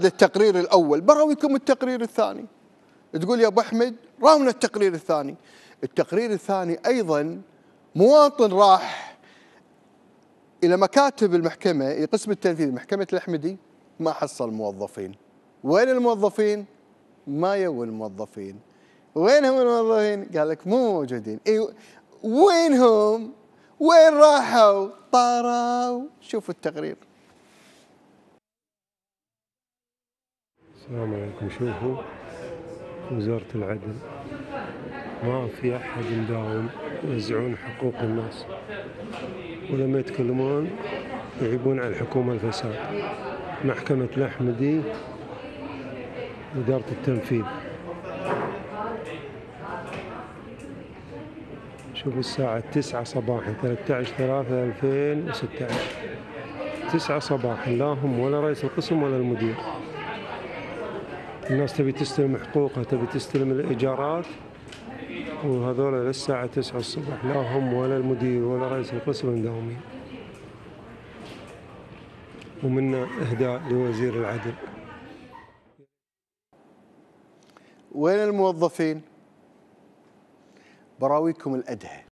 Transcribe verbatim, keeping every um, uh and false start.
هذا التقرير الأول، براويكم التقرير الثاني. تقول يا أبو أحمد راونا التقرير الثاني. التقرير الثاني أيضا مواطن راح إلى مكاتب المحكمة، قسم التنفيذ محكمة الأحمدي، ما حصل موظفين. وين الموظفين؟ ما يو الموظفين. وينهم الموظفين؟ قال لك مو موجودين. اي وينهم؟ وين راحوا؟ طاروا. شوفوا التقرير. السلام عليكم. شوفوا وزارة العدل ما في أحد مداوم، يوزعون حقوق الناس ولما يتكلمون يعيبون على الحكومة الفساد. محكمة الأحمدي إدارة التنفيذ. شوف الساعة تسعة صباحا ثلاثة عشر ثلاثة ألفين وستة عشر، تسعة صباحا، لا هم ولا رئيس القسم ولا المدير. الناس تبي تستلم حقوقها، تبي تستلم الإيجارات، وهذول للساعة تسعة الصبح لا هم ولا المدير ولا رئيس القسم مداومين. ومنا إهداء لوزير العدل. وين الموظفين؟ براويكم الأدهى.